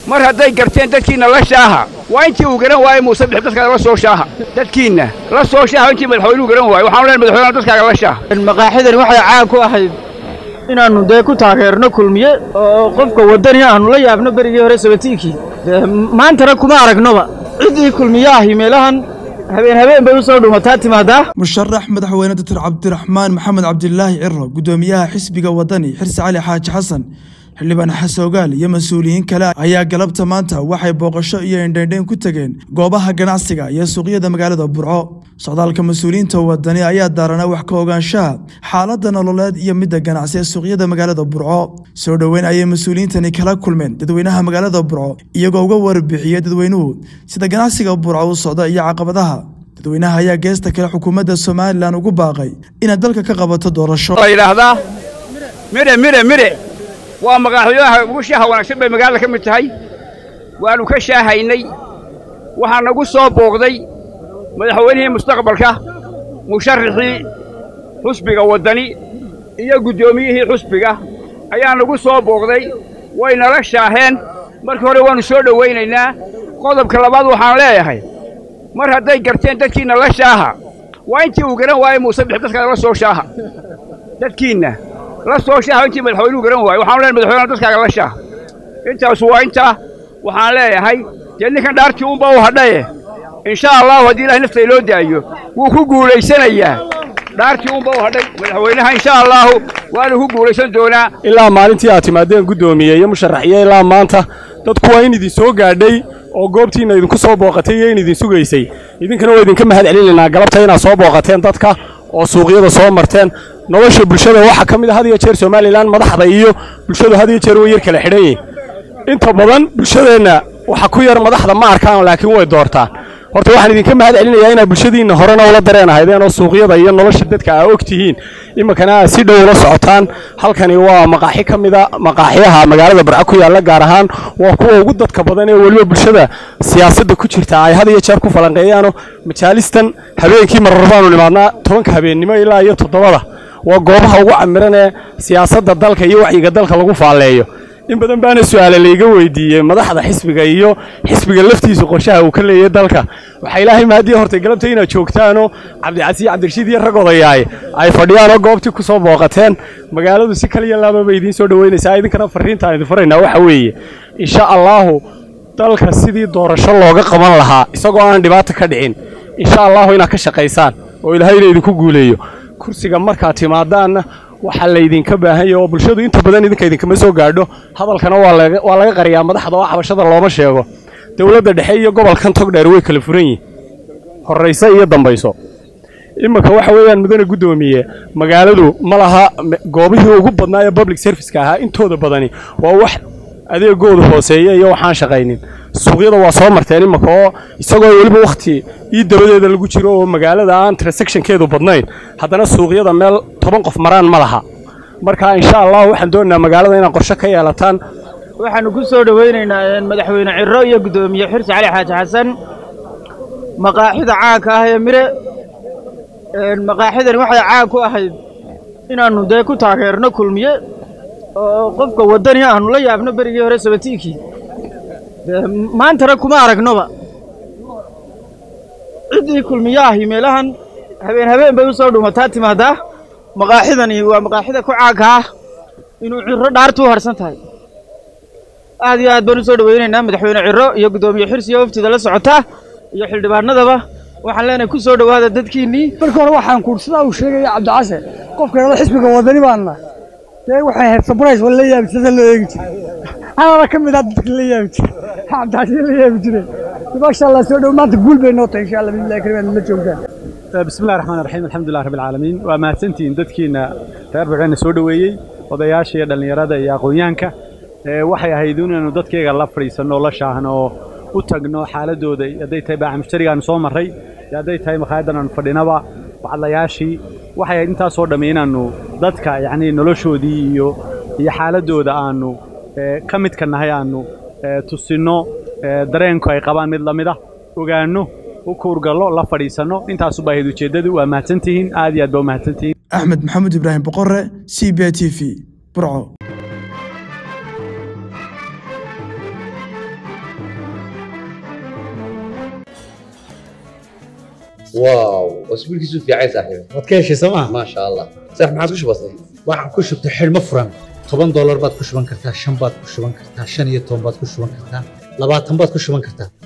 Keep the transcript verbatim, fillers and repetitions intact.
mar hadday garteen dadkiina la shaaha waa intii uu garan waayay muuse bixi dadka la soo shaaha dadkiina la soo shaaha intii madaxweynuhu garan waayay waxaan leenahay madaxweynaha dadka la shaaha maqaaxidan waxay caan ku ahayd inaanu dee ku taageerno kulmiye oo qofka wadani aanu la yaabno berigii hore sabatiikii maantana kuma aragnoba cidii kulmiyaha meelahan habeen habeen bay u soo dhumataa timaadaa musharax madaxweyne Dr Cabdiraxmaan Maxamed Cabdilaahi Cirro gudoomiyaha xisbiga wadani Xirsi Cali Xaaji Xasan xildhibaan Xasoogaal iyo mas'uuliyiin kale ayaa galabta maanta waxay booqasho iyo indheendheen ku tageen goobaha ganacsiga iyo suuqyada magaalada Burco socdaalka mas'uuliyiinta wadani ayaa daarana wax ka ogaanshaha xaaladda nololeed iyo midda ganacsi ee suuqyada magaalada Burco soo dhaweyn ayay mas'uuliyiintani kala kulmeen dadweynaha magaalada Burco iyagoo uga warbixiyay dadweynuhu sida ganacsiga Burco u socda iyo caqabadaha dadweynaha ayaa geesta kale xukuumadda Soomaaliland ugu baaqay inay dalka ka qabato doorasho la yiraahdaa mire mire mire waa maqaaxiyaha ugu shaaha wanaagsan bay magaalada ka mid tahay waanu ka shaahaynay waxaa nagu soo booqday madaxweynihii mustaqbalka musharrixii xusbiga wadani iyo gudoomiyihii xusbiga ayaa nagu soo booqday way nala shaaheen markii hore waanu soo dhaweynaynaa qodobka labaad waxaan leeyahay mar hadday garteen dadkiina la shaaha waa intii uu garan waayay muuse bixi dadka la soo shaaha dadkiina la soo shaaha intii madaxweynuhu garan waayay waxaan leenahay madaxweynaha dadka la shaaha intaas waa inta waxaan leeyahay ninkan dhaartii uun baa u hadhay insha Allah hadii Ilaahay nafta loo daayo wuu ku guuleysanayaa dhaartii uun baa u hadhay madaxweynaha insha Allah waanu ku guuleysan doonaa ilaa maalintii aad timaadeen gudoomiye iyo musharaxiye ilaa maanta dadku waa in idin soo gaadhay oo goobtiina idinku soo booqatay iyo in idin sugaysay idinkana waa idinka mahad celinayna galabta inaad soo booqateen dadka oo suuqyada soo marteen nolosha bulshada waxa kamid ah had iyo jeer Soomaaliland madaxda iyo bulshadu had iyo jeer way yar kala xidhay inta badan bulshadeena waxa ku yar madaxda ma arkaan laakiin way doortaan horta waxaan idinka mahad celinayaa inaad bulshadiina horena ula dareenahaydeen oo suuqyada iyo nolosha dadka ay ogtihiin imakana si dhow la socotaan halkani waa maqaaxi kamida maqaaxiyaha magaalada Burco ku yaala gaar ahaan waa kuwa ugu dadka badan ee waliba bulshada siyaasadda ku jirta ay had iyo jeer ku falanqeeyaan majaalistan habeenkii mararbaanu nimaadna tobanka habeenimo ilaa iyo toddobada waa goobaha ugu camiran ee siyaasadda dalka iyo wacyiga dalka lagu faaleeyo in badan baana su'aalo leega weydiiyay madaxda xisbiga iyo xisbiga laftiisa qorshaha uu ka leeyahay dalka waxa Ilaahay maadiyo hortay galabta inaad joogtaano Cabdicasiis Cabdirashiid iyo ragoodayaay ay fadhiyaan goobtii ku soo booqateen magaaladu si kaliya laaba bay idin soo dhaweynaysaa idinkana fariinta idin faraynaa waxa weeye insha Allah dalka sidii doorasho looga qaban lahaa isagoo aan dhibaato ka dhicin insha Allah inaad ka shaqeysaan oo Ilaahay idinku guuleeyo kursiga marka timaadaan waxa la idinka baahan yahay oo bulshadu inta badan idinka idinka ma soo gaadho hadalkana waa laga waa laga qariyaa madaxda oo xabashada looma sheego dawladda dhexe iyo gobolkan Togdheer way kala furan yihiin horeysa iyo dambayso imaka waxa weeyaan mudane gudoomiye magaaladu ma laha goobihii ugu badnaa ee public service-ka ahaa intooda badani waa wax adeegooda hooseeya iyo waxaan shaqaynin suuqyada waa soo marteen imaka oo isagoo waliba waqti ii dabadeeda lagu jiro oo magaalada aan transaction-keedu badnayn haddana suuqyada meel toban qof maraan ma laha marka insha Allah waxaan doonaynaa magaalada inaan qorshe ka yeelataan waxaanu ku soo dhaweynaynaa madaxweyne Cirro iyo gudoomiye Xirsi Cali Xaaji Xasan maqaaxida caanka ah ee mire maqaaxidan waxay caan ku ahayd inaanu dee ku taageerno kulmiye oo qofka wadani aanu la yaabno berigii hore sabatiikii maantana kuma aragnoba cidii kulmiyaha meelahan habeen habeen bay u soo dhumataa timaadaa maqaaxidani waa maqaaxida ku caanka ah inuu Cirro dhaartu harsan tahay aad iyo aad baan u soo dhaweynaynaa madaxweyne Cirro iyo gudoomiye Xirsi iyo waftida la socota iyo xildhibaanadaba waxaan leenahay ku soo dhawaada dadkiinii marka hore waxaan kuursadaa uu sheegay Cabdicasiis qofka xisbiga wadani baana ee waxay ahayd surprise wala yaabsada loo eegi jiray ana ka mid ah dadka la yaabi jiray Cabdicasiis la yaabi jiray ma sha Allah soo dhaw maanta guul bay noo tahay insha Allah billahi kariim la joogtaan bismillaahir rahmaanir rahiim alxamdulillahi rabbil caalamiin waa mahadsantiin dadkiina reer Burco soo dhaweeyay odayaasha iyo dhalinyarada iyo aqoonyahanka ee waxay ahayd inuu dadkayga la fariisano la shaahno u tagno xaaladooda haday tahay baa mushtarigan soo maray haday tahay maqaayadan aan fadhinaba wacdayaashii waxay intaas oo dhameeynaanu dadka yaani noloshoodii iyo iyo xaaladooda aanu ka mid ka nahay aanu tusino dareenku ay qabaan mid lamid ah ogaano u kuurgalo la fadhiisano intaas u baahidu jeedadu waa mahadsantihiin aad iyo aad baa mahadsantihiin Axmed Maxamed Ibrahim Boqorre C B T V Burco واو واسبوع كيسو في عايز صاحبي waad ka heshay sooma ما شاء الله صح ما عاد كش بسيط waxaan ku shubtay xidhmo furan toban doolar baad ku shuban kartaa shan baad ku shuban kartaa shan iyo toban baad ku shuban kartaa labaatan baad ku shuban kartaa